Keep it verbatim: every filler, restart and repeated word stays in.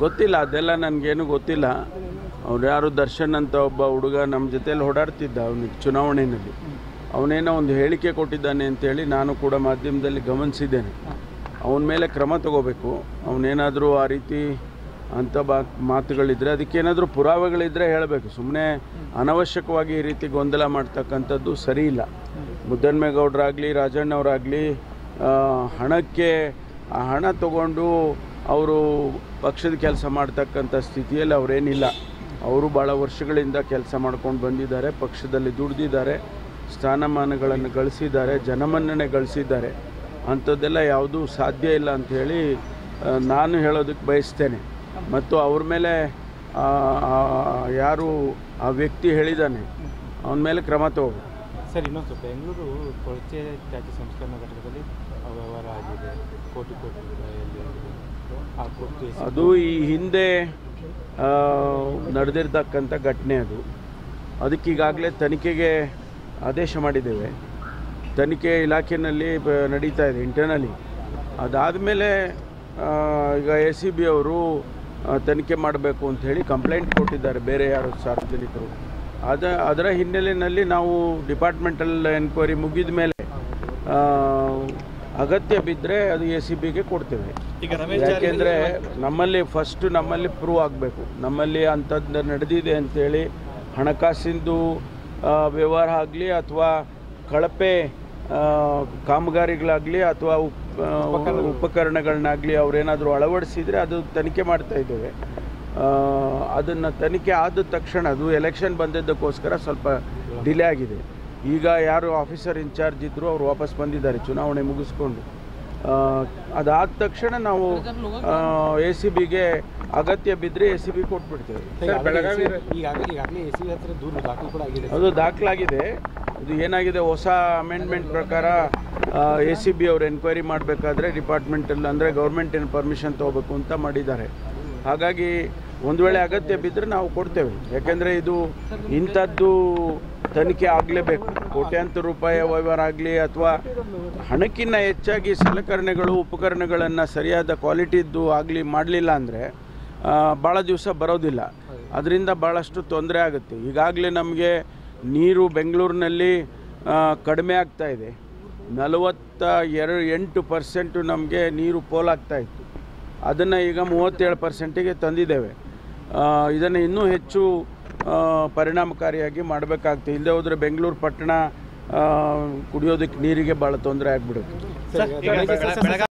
ಗೊತ್ತಿಲ್ಲ, ಅದೆಲ್ಲ ನನಗೇನು ಗೊತ್ತಿಲ್ಲ. ಅವ್ರು ಯಾರು ದರ್ಶನ್ ಅಂತ ಒಬ್ಬ ಹುಡುಗ ನಮ್ಮ ಜೊತೆಯಲ್ಲಿ ಓಡಾಡ್ತಿದ್ದ ಅವನಿಗೆ ಚುನಾವಣೆಯಲ್ಲಿ, ಅವನೇನೋ ಒಂದು ಹೇಳಿಕೆ ಕೊಟ್ಟಿದ್ದಾನೆ ಅಂತೇಳಿ ನಾನು ಕೂಡ ಮಾಧ್ಯಮದಲ್ಲಿ ಗಮನಿಸಿದ್ದೇನೆ. ಅವನ ಮೇಲೆ ಕ್ರಮ ತಗೋಬೇಕು. ಅವನೇನಾದರೂ ಆ ರೀತಿ ಅಂಥ ಬಾ ಮಾತುಗಳಿದ್ದರೆ ಅದಕ್ಕೇನಾದರೂ ಪುರಾವೆಗಳಿದ್ದರೆ ಹೇಳಬೇಕು. ಸುಮ್ಮನೆ ಅನವಶ್ಯಕವಾಗಿ ಈ ರೀತಿ ಗೊಂದಲ ಮಾಡ್ತಕ್ಕಂಥದ್ದು ಸರಿ ಇಲ್ಲ. ಮುದ್ದನ್ಮೇಗೌಡರಾಗಲಿ ರಾಜಣ್ಣವರಾಗಲಿ ಹಣಕ್ಕೆ ಆ ಹಣ ತಗೊಂಡು ಅವರು ಪಕ್ಷದ ಕೆಲಸ ಮಾಡ್ತಕ್ಕಂಥ ಸ್ಥಿತಿಯಲ್ಲಿ ಅವರೇನಿಲ್ಲ. ಅವರು ಭಾಳ ವರ್ಷಗಳಿಂದ ಕೆಲಸ ಮಾಡ್ಕೊಂಡು ಬಂದಿದ್ದಾರೆ, ಪಕ್ಷದಲ್ಲಿ ದುಡಿದಿದ್ದಾರೆ, ಸ್ಥಾನಮಾನಗಳನ್ನು ಗಳಿಸಿದ್ದಾರೆ, ಜನಮನ್ನಣೆ ಗಳಿಸಿದ್ದಾರೆ. ಅಂಥದ್ದೆಲ್ಲ ಯಾವುದೂ ಸಾಧ್ಯ ಇಲ್ಲ ಅಂಥೇಳಿ ನಾನು ಹೇಳೋದಕ್ಕೆ ಬಯಸ್ತೇನೆ. ಮತ್ತು ಅವ್ರ ಮೇಲೆ ಯಾರು ಆ ವ್ಯಕ್ತಿ ಹೇಳಿದ್ದಾನೆ ಅವನ ಮೇಲೆ ಕ್ರಮ ತಗೋಬೇಕು. ಸರ್, ಇನ್ನೊಂದು ಬೆಂಗಳೂರು ಕೊಳಚೆ ತ್ಯಾಜ್ಯ ಸಂಸ್ಕರಣಾ ಘಟಕದಲ್ಲಿ ವ್ಯವಹಾರ ಆಗಿದೆ, ಕೋಟಿ ಕೋಟಿ ರೂಪಾಯಿಯಲ್ಲಿ. ಆ ಕೊಟ್ಟು ಅದು ಈ ಹಿಂದೆ ನಡೆದಿರ್ತಕ್ಕಂಥ ಘಟನೆ. ಅದು ಅದಕ್ಕೀಗಾಗಲೇ ತನಿಖೆಗೆ ಆದೇಶ ಮಾಡಿದ್ದೇವೆ. ತನಿಖೆ ಇಲಾಖೆಯಲ್ಲಿ ನಡೀತಾ ಇದೆ ಇಂಟರ್ನಲಿ. ಅದಾದಮೇಲೆ ಈಗ ಎ ಸಿ ಬಿ ಅವರು ತನಿಖೆ ಮಾಡಬೇಕು ಅಂಥೇಳಿ ಕಂಪ್ಲೇಂಟ್ ಕೊಟ್ಟಿದ್ದಾರೆ ಬೇರೆ ಯಾರು ಸಾರ್ವಜನಿಕರು. ಅದ ಅದರ ಹಿನ್ನೆಲೆಯಲ್ಲಿ ನಾವು ಡಿಪಾರ್ಟ್ಮೆಂಟಲ್ ಎನ್ಕ್ವೈರಿ ಮುಗಿದ ಮೇಲೆ ಅಗತ್ಯ ಬಿದ್ದರೆ ಅದು ಎ ಸಿ ಬಿಗೆ ಕೊಡ್ತೇವೆ. ಯಾಕೆಂದರೆ ನಮ್ಮಲ್ಲಿ ಫಸ್ಟು ನಮ್ಮಲ್ಲಿ ಪ್ರೂವ್ ಆಗಬೇಕು, ನಮ್ಮಲ್ಲಿ ಅಂಥದ್ದು ನಡೆದಿದೆ ಅಂಥೇಳಿ. ಹಣಕಾಸಿಂದು ವ್ಯವಹಾರ ಆಗಲಿ ಅಥವಾ ಕಳಪೆ ಕಾಮಗಾರಿಗಳಾಗಲಿ ಅಥವಾ ಉಪಕರಣಗಳನ್ನಾಗಲಿ ಅವರೇನಾದರೂ ಅಳವಡಿಸಿದರೆ ಅದು ತನಿಖೆ ಮಾಡ್ತಾ ಇದ್ದೇವೆ. ಅದನ್ನು ತನಿಖೆ ಆದ ತಕ್ಷಣ, ಅದು ಎಲೆಕ್ಷನ್ ಬಂದಿದ್ದಕ್ಕೋಸ್ಕರ ಸ್ವಲ್ಪ ಡಿಲೇ ಆಗಿದೆ. ಈಗ ಯಾರು ಆಫೀಸರ್ ಇನ್ಚಾರ್ಜ್ ಇದ್ದರು ಅವರು ವಾಪಸ್ ಬಂದಿದ್ದಾರೆ ಚುನಾವಣೆ ಮುಗಿಸ್ಕೊಂಡು. ಅದಾದ ತಕ್ಷಣ ನಾವು ಎ ಸಿ ಬಿಗೆ ಅಗತ್ಯ ಬಿದ್ದರೆ ಎ ಸಿ ಬಿ ಕೊಟ್ಬಿಡ್ತೇವೆ. ಅದು ದಾಖಲಾಗಿದೆ. ಇದು ಏನಾಗಿದೆ, ಹೊಸ ಅಮೆಂಡ್ಮೆಂಟ್ ಪ್ರಕಾರ ಎ ಸಿ ಬಿ ಅವರು ಎನ್ಕ್ವೈರಿ ಮಾಡಬೇಕಾದ್ರೆ ಡಿಪಾರ್ಟ್ಮೆಂಟಲ್ಲಿ ಅಂದರೆ ಗೌರ್ಮೆಂಟ್ ಏನು ಪರ್ಮಿಷನ್ ತೊಗೋಬೇಕು ಅಂತ ಮಾಡಿದ್ದಾರೆ. ಹಾಗಾಗಿ ಒಂದು ವೇಳೆ ಅಗತ್ಯ ಬಿದ್ದರೆ ನಾವು ಕೊಡ್ತೇವೆ. ಯಾಕೆಂದರೆ ಇದು ಇಂಥದ್ದು ತನಿಖೆ ಆಗಲೇಬೇಕು. ಕೋಟ್ಯಾಂತರ ರೂಪಾಯಿ ವ್ಯವಹಾರ ಆಗಲಿ ಅಥವಾ ಹಣಕ್ಕಿಂತ ಹೆಚ್ಚಾಗಿ ಸಲಕರಣೆಗಳು ಉಪಕರಣಗಳನ್ನು ಸರಿಯಾದ ಕ್ವಾಲಿಟಿದ್ದು ಆಗಲಿ ಮಾಡಲಿಲ್ಲ ಅಂದರೆ ಭಾಳ ದಿವಸ ಬರೋದಿಲ್ಲ. ಅದರಿಂದ ಭಾಳಷ್ಟು ತೊಂದರೆ ಆಗುತ್ತೆ. ಈಗಾಗಲೇ ನಮಗೆ ನೀರು ಬೆಂಗಳೂರಿನಲ್ಲಿ ಕಡಿಮೆ ಆಗ್ತಾಯಿದೆ. ನಲವತ್ತ ಎರಡು ಎಂಟು ಪರ್ಸೆಂಟು ನಮಗೆ ನೀರು ಪೋಲಾಗ್ತಾಯಿತ್ತು. ಅದನ್ನು ಈಗ ಮೂವತ್ತೇಳು ಪರ್ಸೆಂಟಿಗೆ ತಂದಿದ್ದೇವೆ. ಇದನ್ನು ಇನ್ನೂ ಹೆಚ್ಚು ಪರಿಣಾಮಕಾರಿಯಾಗಿ ಮಾಡಬೇಕಾಗ್ತದೆ. ಇಲ್ಲದೆ ಹೋದರೆ ಬೆಂಗಳೂರು ಪಟ್ಟಣ ಕುಡಿಯೋದಕ್ಕೆ ನೀರಿಗೆ ಭಾಳ ತೊಂದರೆ ಆಗಿಬಿಡುತ್ತೆ.